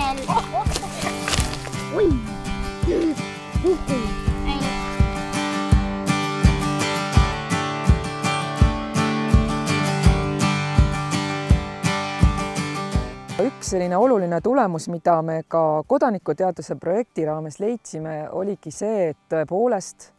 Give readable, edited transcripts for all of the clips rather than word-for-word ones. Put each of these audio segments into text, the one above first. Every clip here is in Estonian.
veel. Oi! Üks selline oluline tulemus, mida me ka kodanikuteaduse projekti raames leidsime, oligi see, et tõepoolest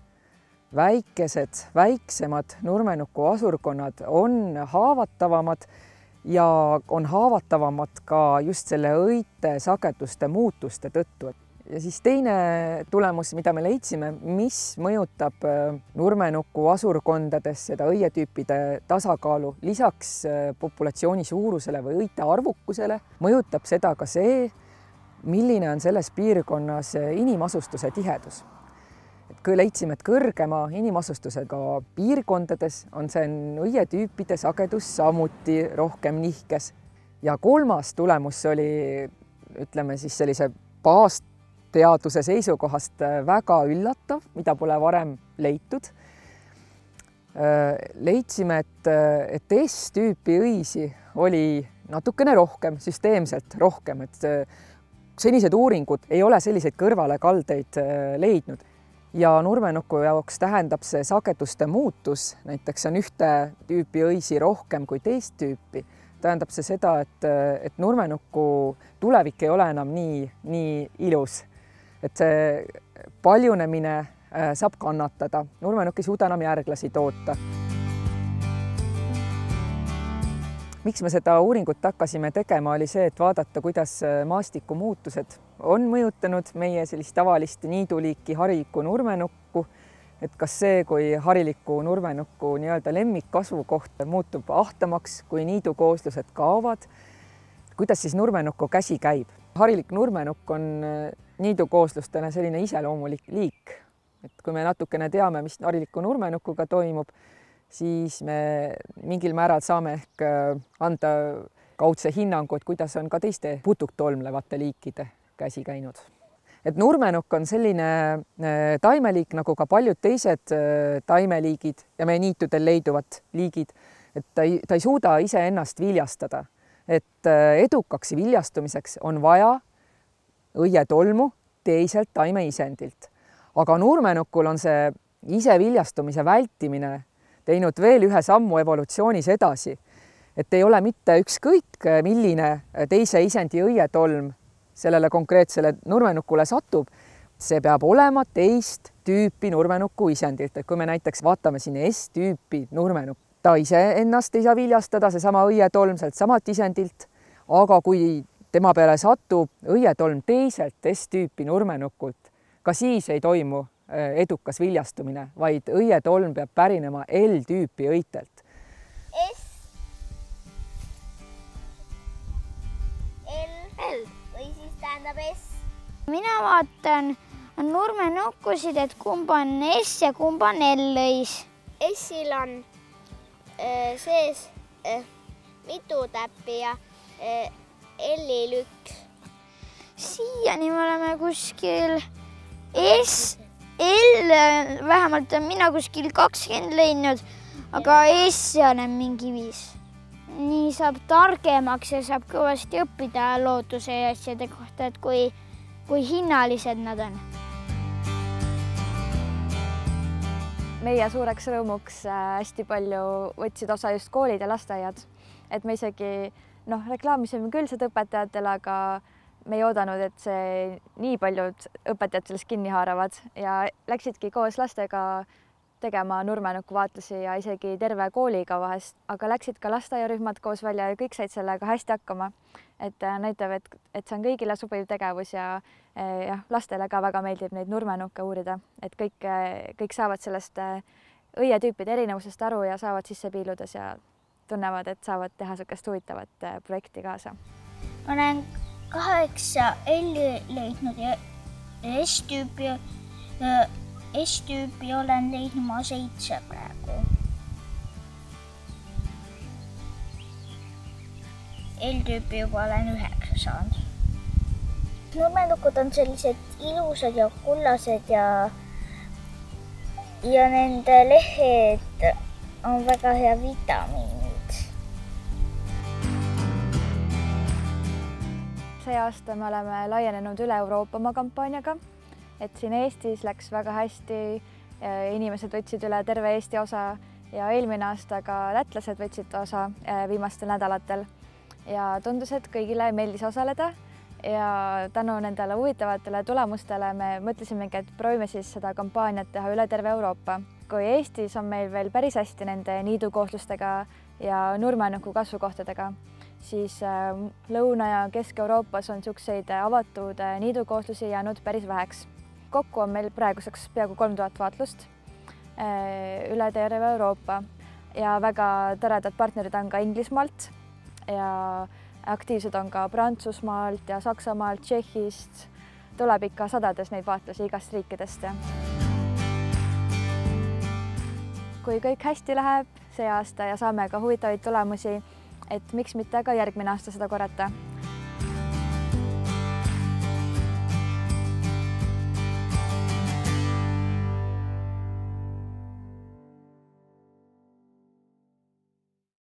väiksemad Nurmenuku asurkonnad on haavatavamad ja on haavatavamad ka just selle õite sageduste muutuste tõttu. Ja siis teine tulemus, mida me leidsime, mis mõjutab Nurmenuku asurkondades seda õietüüpide tasakaalu lisaks populatsiooni suurusele või õite arvukusele, mõjutab seda ka see, milline on selles piirkonnas inimasustuse tihedus. Kui leidsime, et kõrgema inimasustusega piirkondades on see õietüüpide sagedus samuti rohkem nihkes. Ja kolmas tulemus oli, ütleme siis sellise baasteaduse seisukohast väga üllatav, mida pole varem leitud. Leidsime, et S-tüüpi õisi oli natukene rohkem, süsteemselt rohkem, et senised uuringud ei ole selliseid kõrvalekaldeid leidnud. Ja Nurmenuku jaoks tähendab see sageduste muutus, näiteks on ühte tüüpi õisi rohkem kui teist tüüpi, tähendab see seda, et Nurmenuku tulevik ei ole enam nii ilus. Et see paljunemine saab kannatada. Nurmenuk ei suuda enam järglasi toota. Miks me seda uuringut hakkasime tegema, oli see, et vaadata, kuidas maastiku muutused on mõjutanud meie sellist tavalist niiduliiki harilikku nurmenukku, et kas see, kui hariliku nurmenuku nii-öelda lemmikkasvukoht muutub ahtamaks, kui niidukooslused kaovad, kuidas siis nurmenuku käsi käib. Harilik nurmenukk on niidukooslustena selline iseloomulik liik. Et kui me natukene teame, mis hariliku nurmenukuga toimub, siis me mingil määral saame ehk anda kaudse hinnangu, et kuidas on ka teiste putuktolmlevate liikide käsi käinud. Et nurmenukk on selline taimeliik, nagu ka paljud teised taimeliigid ja meie niitudel leiduvad liigid, et ta ei suuda iseennast viljastada. Et edukaks viljastumiseks on vaja õietolmu teiselt taimeisendilt. Aga nurmenukul on see ise viljastumise vältimine teinud veel ühe sammu evolutsioonis edasi, et ei ole mitte ükskõik, milline teise isendi õietolm sellele konkreetsele nurmenukule satub, see peab olema teist tüüpi nurmenuku isendilt. Et kui me näiteks vaatame siin S-tüüpi nurmenukk, ta ise ennast ei saa viljastada, seesama õietolm sealt samalt isendilt, aga kui tema peale satub õietolm teiselt S-tüüpi nurmenukult, ka siis ei toimu edukas viljastumine, vaid õietolm peab pärinema L-tüüpi õitelt. S. L või siis tähendab S. Mina vaatan nurmenukkusid, et kumb on S ja kumb on L-õis. S-il on sees mitu täppi ja L-il üks. Siiani me oleme kuskil S. L vähemalt on mina kuskil 20 leidnud, aga S olen mingi 5. Nii saab targemaks ja saab kõvasti õppida looduse ja asjade kohta, et kui hinnalised nad on. Meie suureks rõõmuks hästi palju võtsid osa just koolid ja lasteaiad. Et me isegi reklaamisime küll seda õpetajatele, aga me ei oodanud, et see nii paljud õpetajad sellest kinni haaravad ja läksidki koos lastega tegema nurmenuku vaatlusi ja isegi terve kooliga vahest, aga läksid ka lasteaiarühmad koos välja ja kõik said sellega hästi hakkama. Et näitab, et see on kõigile sobiv tegevus ja lastele ka väga meeldib neid nurmenukke uurida, et kõik saavad sellest õietüüpide erinevusest aru ja saavad sisse piiludes ja tunnevad, et saavad teha sellist huvitavat projekti kaasa. Ma olen 8 L-i leidnud ja S-tüüpi olen leidnud ma 7 praegu. L-tüüpi juba olen 9 saanud. Nurmenukud on sellised ilusad ja kullased ja nende lehed on väga hea vitamiinid. see aasta me oleme laienenud üle Euroopa oma kampaaniaga, et siin Eestis läks väga hästi, inimesed võtsid üle terve Eesti osa ja eelmine aasta ka lätlased võtsid osa viimastel nädalatel ja tundus, et kõigile meeldis osaleda ja tänu nendele huvitavatele tulemustele me mõtlesimegi, et proovime siis seda kampaaniat teha üle terve Euroopa. Kui Eestis on meil veel päris hästi nende niidukooslustega ja nurmenuku kasvukohtadega, siis Lõuna- ja Kesk-Euroopas on niisuguseid avatud niidukooslusi jäänud päris väheks. Kokku on meil praeguseks peaaegu 3000 vaatlust üle terve Euroopa ja väga toredad partnerid on ka Inglismaalt ja aktiivsed on ka Prantsusmaalt ja Saksamaalt, Tšehhist. Tuleb ikka sadades neid vaatlusi igast riikidest. Kui kõik hästi läheb see aasta ja saame ka huvitavaid tulemusi, et miks mitte ka järgmine aasta seda korrata.